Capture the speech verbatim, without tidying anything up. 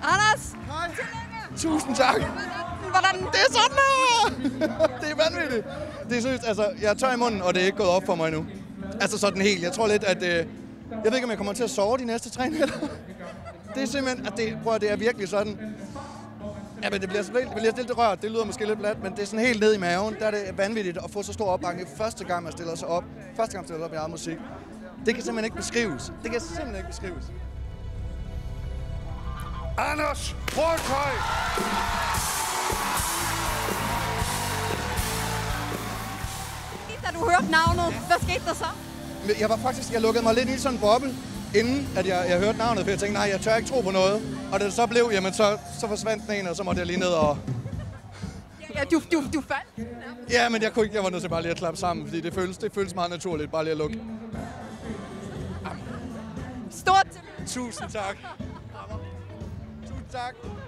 Anders! Hej! Tusind tak! Hvordan? Det er sådan her! Det er vanvittigt! Det er seriøst, altså, jeg er tør i munden, og det er ikke gået op for mig endnu. Altså sådan helt. Jeg tror lidt, at... Øh, jeg ved ikke, om jeg kommer til at sove de næste tre nætter. Det er simpelthen... At det, prøv at det er virkelig sådan... Ja, men det bliver, det bliver lidt rørt. Det lyder måske lidt blat, men det er sådan helt ned i maven. Der er det vanvittigt at få så stor opbakning. Første gang, man stiller sig op. Første gang, man stiller sig op i eget musik. Det kan simpelthen ikke beskrives. Det kan simpelthen ikke beskrives. Anders Brøndhøj! Da du hørte navnet, hvad skete der så? Jeg var faktisk, jeg lukkede mig lidt i sådan en boble, inden at jeg, jeg hørte navnet, for jeg tænkte, nej, jeg tør ikke tro på noget. Og da det så blev, jamen så, så forsvandt den en, og så måtte jeg lige ned og... Ja, du, du, du faldt. Ja, men jeg kunne ikke, jeg var nødt til bare lige at klappe sammen, fordi det føles, det føles meget naturligt, bare lige at lukke. Stort tillykke. Tusind tak. Tusind tak.